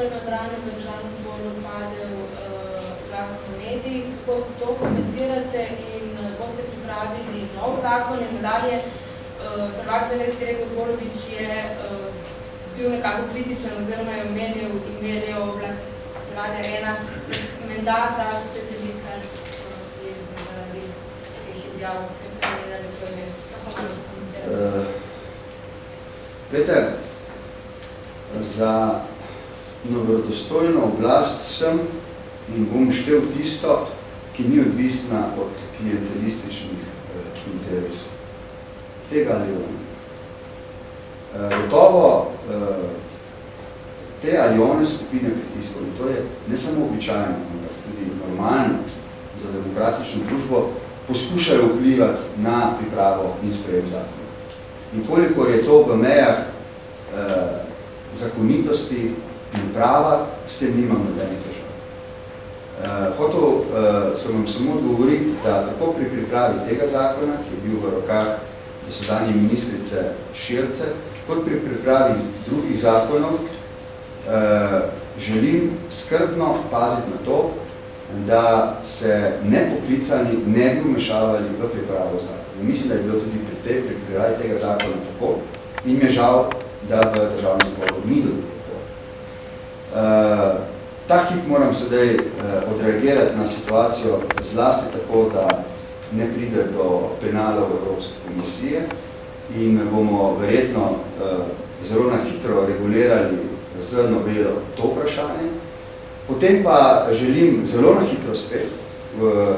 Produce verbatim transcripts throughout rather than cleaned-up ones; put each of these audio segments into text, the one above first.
prvem branju v Državnem zboru padel zakon o medijih. Kako to komentirate in boste pripravili nov zakon in nadalje? Prvak Zelejski Gregor Golobič je bil nekako kritičen oziroma je omenil in meril oblak zaradi ena mandata, ste bili kar jezni zaradi teh izjav, ker se omenjali to ime. Kako malo komentirate? Glejte, za verodostojno oblast sem in bom štel tisto, ki ni odvisna od klientelističnih interesov. Tega ali ono. Gotovo te ali one skupine pritiskov, in to je ne samo običajno, ampak tudi normalno za demokratično družbo, poskušajo vplivati na pripravo in sprejem zakona. In kolikor je to v mejah eh, zakonitosti in prava, s tem nimam nobenih težav. Eh, hotel eh, sem vam samo odgovoriti, da tako pri pripravi tega zakona, ki je bil v rokah dosedanje ministrice Širce, kot pri pripravi drugih zakonov, eh, želim skrbno paziti na to, da se nepoklicani ne bi vmešavali v pripravo zakona. Mislim, da je bilo tudi pri tej pripravi tega zakona tako in mi je žal, da v Državnem zboru ni dobro tako. Uh, ta hip moram sedaj uh, odreagirati na situacijo zlasti tako, da ne pride do penalov Evropske komisije in bomo verjetno uh, zelo na hitro regulirali z novelo to vprašanje. Potem pa želim zelo na hitro spet v,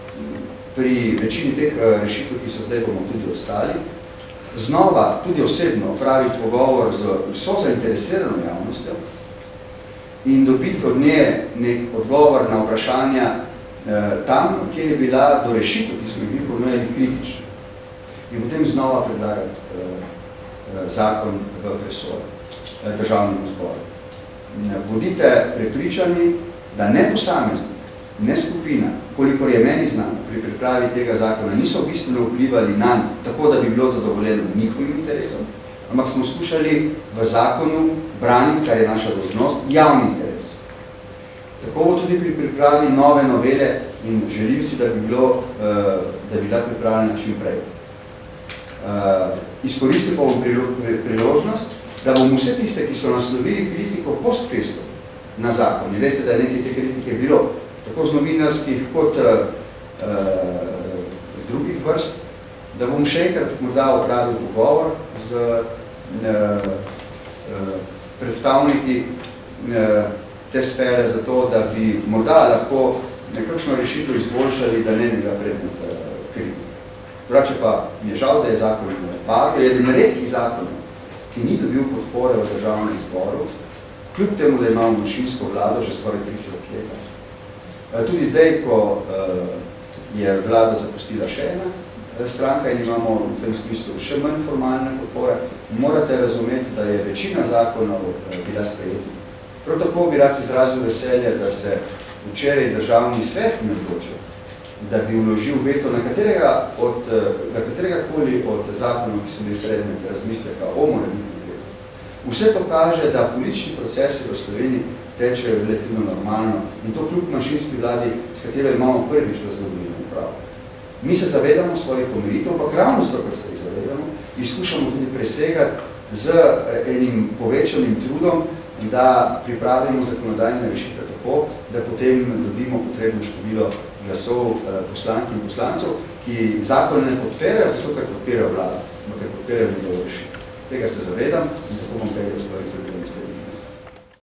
pri večini teh rešitev, ki so zdaj bomo tudi ostali, znova tudi osebno opraviti pogovor z vso zainteresirano javnostjo in dobiti od nje nek odgovor na vprašanja eh, tam, kjer je bila do rešitev, ki smo jih ponujali, kritični. In potem znova predlagati eh, zakon v presojo eh, Državnemu zboru. Bodite prepričani, da ne posameznik, ne skupina, kolikor je meni znano, pri pripravi tega zakona niso bistveno vplivali nanj, tako da bi bilo zadovoljeno njihovim interesom, ampak smo skušali v zakonu braniti, kar je naša dolžnost, javni interes. Tako bo tudi pri pripravi nove novele in želim si, da bi, bilo, da bi bila pripravljena čim prej. Izkoristil pa bom priložnost, da bom vse tiste, ki so naslovili kritiko post festum na zakon, in veste, da je nekaj te kritike bilo, tako z novinarskih kot uh, drugih vrst, da bom še enkrat morda opravil pogovor z uh, uh, predstavniki uh, te sfere za to, da bi morda lahko nekakšno rešitev izboljšali, da ne bi bila predmet uh, kritike. Drugače pa mi je žal, da je zakon padel, eden redkih zakonov, ki ni dobil podpore v Državnem zboru, kljub temu, da imamo manjšinsko vlado že skoraj tri četrt leta. Tudi zdaj, ko je vlada zapustila še ena stranka in imamo v tem smislu še manj formalne podpore, morate razumeti, da je večina zakonov bila sprejeti. Prav tako bi rad izrazil veselje, da se včeraj Državni svet ne odločil, da bi vložil veto na katerega, od, na katerega koli od zakonov, ki so bili predmet razmisleka o morebitnem vetu. Vse to kaže, da politični procesi v Sloveniji tečejo relativno normalno in to kljub manjšinski vladi, s katero imamo prvič v zgodovini upravo. Mi se zavedamo svojih omejitev, ampak ravno zato, ker se jih zavedamo, izkušamo tudi presegati z enim povečanim trudom, da pripravimo zakonodajne rešitve tako, da potem dobimo potrebno število glasov poslank in poslancev, ki zakone ne podpirajo, zato ker podpirajo vlado, ampak ker podpirajo njegovo rešitev. Tega se zavedam in tako bom tega stvari tudi v naslednjih mesecih.